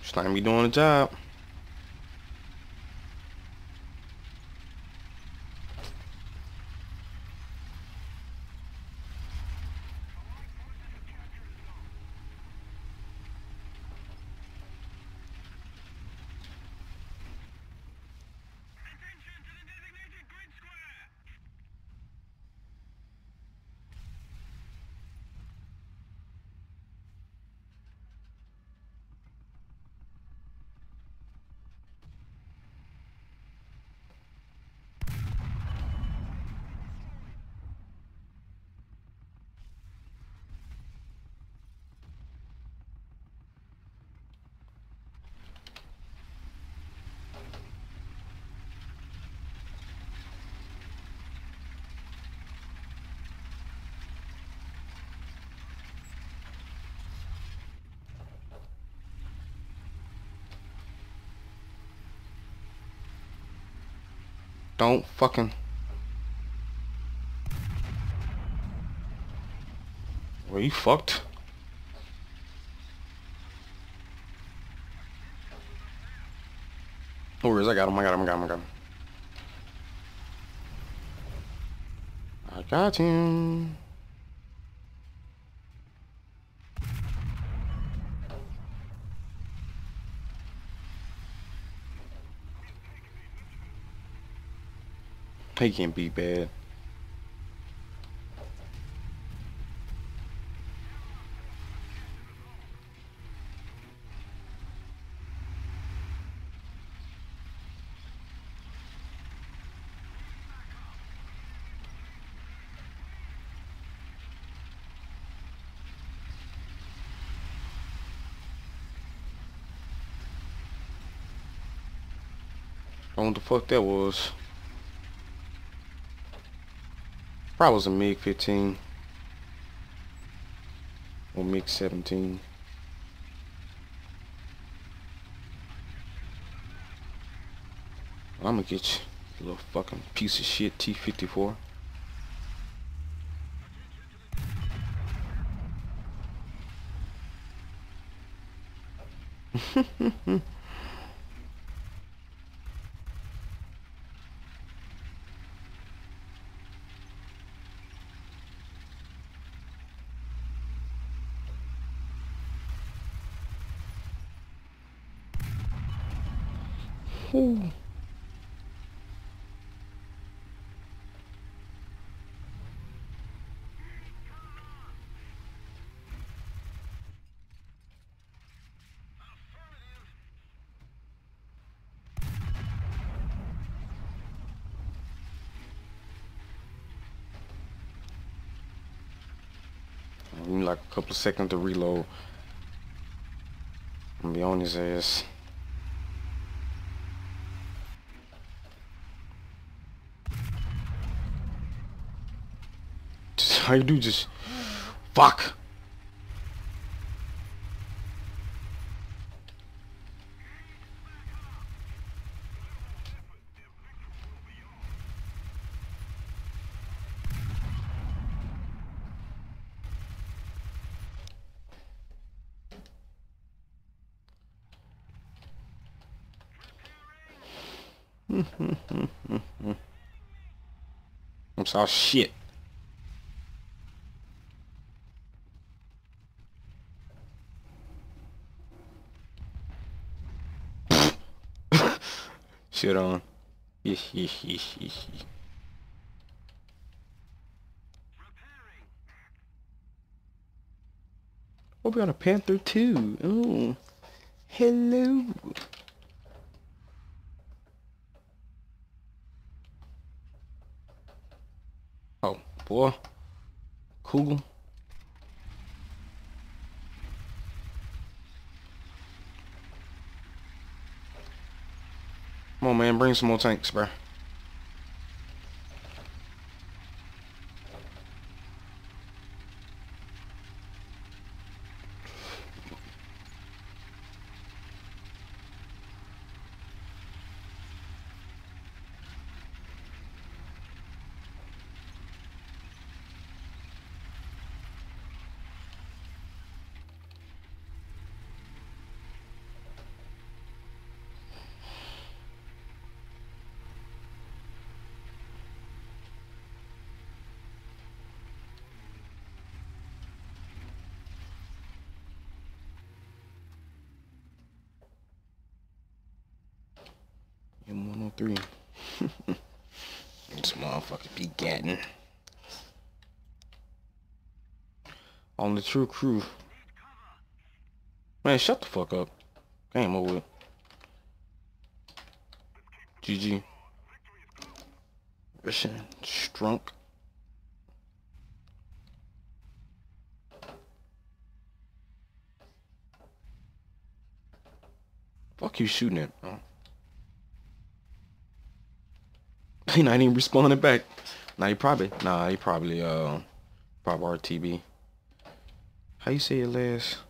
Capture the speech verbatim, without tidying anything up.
Just like me doing the job. Don't fucking. Well, you fucked. No worries, I got him, I got him, I got him, I got him. I got him. He can't be bad. I don't know what the fuck that was. Probably was a MiG fifteen. Or MiG seventeen. I'm gonna get you, you little fucking piece of shit T fifty-four. Ooh. Give me like a couple of seconds to reload. I'm gonna be on his ass. Just how you do just fuck. I'm sorry, shit. Shit on. Yes, yes, yes, yes, yes. Oh, we got a Panther too. Oh, hello. Oh, boy. Cool. Come on, man. Bring some more tanks, bro. three. This motherfucker be gatting. On the true crew. Man, shut the fuck up. Game over with. G G. Russian strunk. Fuck you shooting at? Oh. He not even responding back. Nah, he probably, nah, he probably, uh, probably R T B. How you say your last?